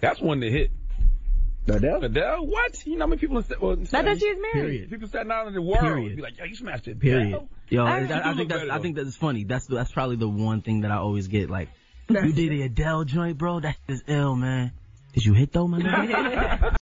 That's one to hit. Adele? Adele? What? You know how many people I thought she was married. Period. People sat down in the world Period. be like, yo, you smashed it. Period. Yo, I think that's funny. That's probably the one thing that I always get. Like, you did the Adele joint, bro. That's just ill, man. Did you hit though, my nigga?